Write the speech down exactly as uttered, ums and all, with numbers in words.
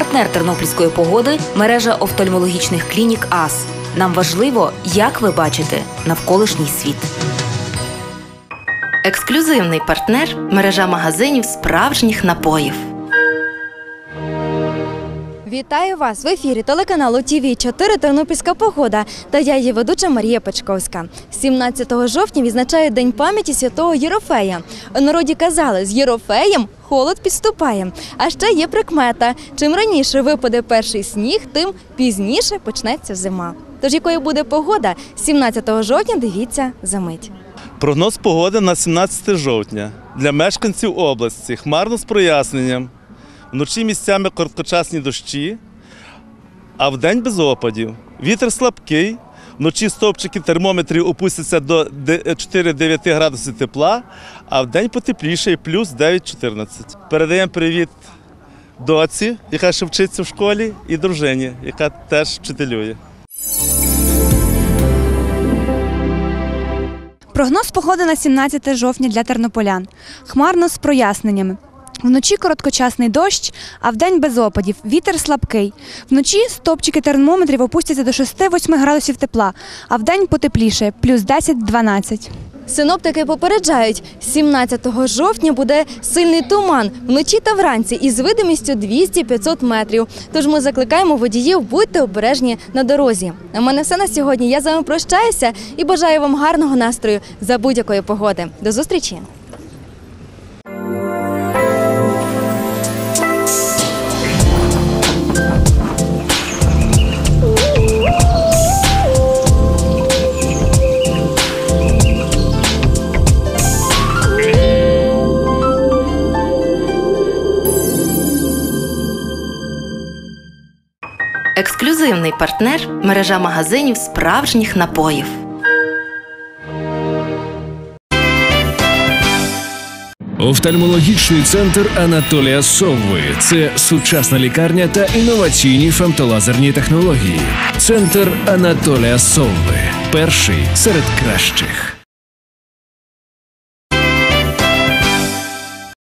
Партнер тернопільської погоди – мережа офтальмологічних клінік АС. Нам важливо, як ви бачите навколишній світ. Ексклюзивний партнер – мережа магазинів справжніх напоїв. Вітаю вас! В ефірі телеканалу Ті Ві чотири «Тернопільська погода» та я її ведуча Марія Печковська. сімнадцятого жовтня відзначають День пам'яті святого Єрофея. У народі казали, з Єрофеєм холод підступає. А ще є прикмета. Чим раніше випаде перший сніг, тим пізніше почнеться зима. Тож якою буде погода, сімнадцятого жовтня дивіться за мить. Прогноз погоди на сімнадцяте жовтня. Для мешканців області хмарно з проясненням. Вночі місцями короткочасні дощі, а вдень без опадів. Вітер слабкий, вночі стовпчики термометрів опустяться до чотири-дев'ять градусів тепла, а вдень потепліше, плюс дев'ять-чотирнадцять. Передаємо привіт доці, яка ще вчиться в школі, і дружині, яка теж вчителює. Прогноз погоди на сімнадцяте жовтня для тернополян. Хмарно з проясненнями. Вночі короткочасний дощ, а вдень без опадів. Вітер слабкий. Вночі стовпчики термометрів опустяться до шести-восьми градусів тепла, а вдень потепліше – плюс десять-дванадцять. Синоптики попереджають, сімнадцятого жовтня буде сильний туман вночі та вранці із видимістю двісті-п'ятсот метрів. Тож ми закликаємо водіїв, будьте обережні на дорозі. У мене все на сьогодні. Я з вами прощаюся і бажаю вам гарного настрою за будь-якої погоди. До зустрічі! Ексклюзивний партнер – мережа магазинів справжніх напоїв. Офтальмологічний центр Анатолія Совви – це сучасна лікарня та інноваційні фемтолазерні технології. Центр Анатолія Совви – перший серед кращих.